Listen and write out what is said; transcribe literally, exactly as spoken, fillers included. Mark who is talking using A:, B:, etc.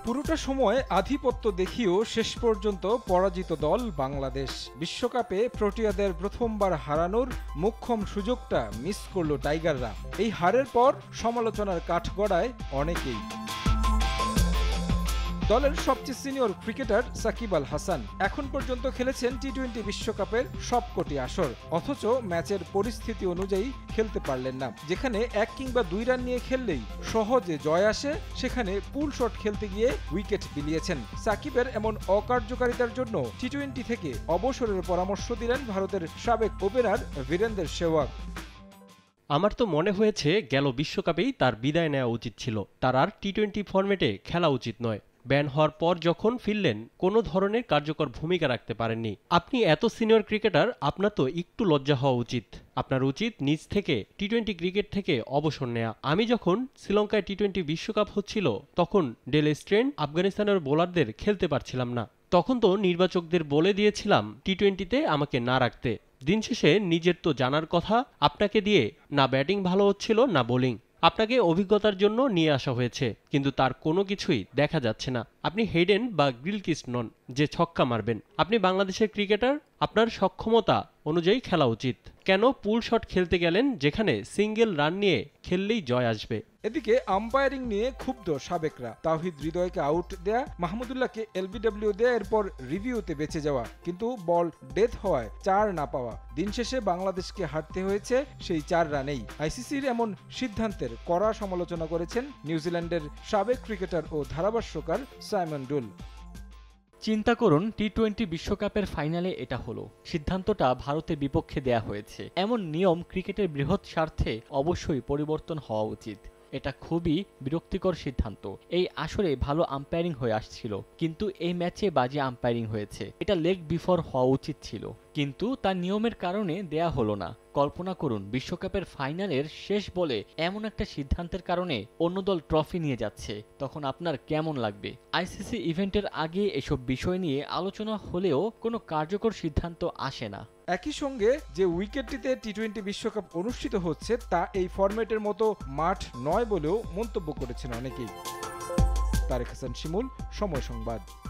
A: পুরোটা সময় আধিপত্য দেখিয়েও শেষ পর্যন্ত পরাজিত দল বাংলাদেশ। বিশ্বকাপে প্রোটিয়াদের প্রথমবার হারানোর মোক্ষম সুযোগটা মিস করল টাইগাররা। এই হারের পর সমালোচনার কাঠগড়ায় অনেকেই। দলের সবচেয়ে সিনিয়র ক্রিকেটার সাকিব আল হাসান এখন পর্যন্ত খেলেছেন টি টোয়েন্টি বিশ্বকাপের সবকটি আসর, অথচ ম্যাচের পরিস্থিতি অনুযায়ী খেলতে পারলেন না। যেখানে এক কিংবা দুই রান নিয়ে খেললেই সহজে জয় আসে, সেখানে পুল শট খেলতে গিয়ে উইকেট বিলিয়েছেন। সাকিবের এমন অকার্যকারিতার জন্য টি টোয়েন্টি থেকে অবসরের পরামর্শ দিলেন ভারতের সাবেক ওপেনার বীরেন্দ্র সেহওয়াগ।
B: আমার তো মনে হয়েছে গেল বিশ্বকাপেই তার বিদায় নেওয়া উচিত ছিল। তার আর টি টোয়েন্টি ফরম্যাটে খেলা উচিত নয়। ব্যান হওয়ার পর যখন ফিরলেন, কোনো ধরনের কার্যকর ভূমিকা রাখতে পারেননি। আপনি এত সিনিয়র ক্রিকেটার, আপনার তো একটু লজ্জা হওয়া উচিত। আপনার উচিত নিজ থেকে টি টোয়েন্টি ক্রিকেট থেকে অবসর নেয়া। আমি যখন শ্রীলঙ্কায় টি টোয়েন্টি বিশ্বকাপ হচ্ছিল, তখন ডেল স্ট্রেন আফগানিস্তানের বোলারদের খেলতে পারছিলাম না। তখন তো নির্বাচকদের বলে দিয়েছিলাম টি টোয়েন্টিতে আমাকে না রাখতে। দিন শেষে নিজের তো জানার কথা, আপনাকে দিয়ে না ব্যাটিং ভালো হচ্ছিল না বোলিং। আপনাকে অভিজ্ঞতার জন্য নিয়ে আসা হয়েছে, কিন্তু তার কোনো কিছুই দেখা যাচ্ছে না। আপনি হেডেন বা গিলক্রিস্ট নন যে ছক্কা মারবেন। আপনি বাংলাদেশের ক্রিকেটার, আপনার সক্ষমতা অনুযায়ী খেলা উচিত। কেন পুল শট খেলতে গেলেন যেখানে সিঙ্গেল রান নিয়ে খেললেই জয় আসবে?
A: এদিকে আম্পায়ারিং নিয়ে ক্ষুব্ধ সাবেকরা। তাওহিদ হৃদয়কে আউট দেয়া, মাহমুদুল্লাহকে এলবিডব্লিউ দেয়া, এরপর রিভিউতে বেঁচে যাওয়া, কিন্তু বল ডেথ হওয়ায় চার না পাওয়া। দিন শেষে বাংলাদেশকে হারতে হয়েছে সেই চার রানেই। আইসিসির এমন সিদ্ধান্তের কড়া সমালোচনা করেছেন নিউজিল্যান্ডের সাবেক ক্রিকেটার ও ধারাভাষ্যকার সাইমন ডুল।
C: চিন্তা করুন, টি টোয়েন্টি বিশ্বকাপের ফাইনালে এটা হলো। সিদ্ধান্তটা ভারতের বিপক্ষে দেয়া হয়েছে। এমন নিয়ম ক্রিকেটের বৃহৎ স্বার্থে অবশ্যই পরিবর্তন হওয়া উচিত। এটা খুবই বিরক্তিকর সিদ্ধান্ত। এই আসরে ভালো আম্পায়ারিং হয়ে আসছিল, কিন্তু এই ম্যাচে বাজে আম্পায়ারিং হয়েছে। এটা লেগ বিফোর হওয়া উচিত ছিল, কিন্তু তার নিয়মের কারণে দেয়া হলো না। কল্পনা করুন, বিশ্বকাপের ফাইনালের শেষ বলে এমন একটা সিদ্ধান্তের কারণে অন্য দল ট্রফি নিয়ে যাচ্ছে, তখন আপনার কেমন লাগবে? আইসিসি ইভেন্টের আগে এসব বিষয় নিয়ে আলোচনা হলেও কোনো কার্যকর সিদ্ধান্ত আসে না।
A: একই সঙ্গে যে উইকেটটিতে টি টোয়েন্টি বিশ্বকাপ অনুষ্ঠিত হচ্ছে তা এই ফরম্যাটের মতো মাঠ নয় বলেও মন্তব্য করেছেন অনেকেই। তারেক হাসান শিমুল, সময় সংবাদ।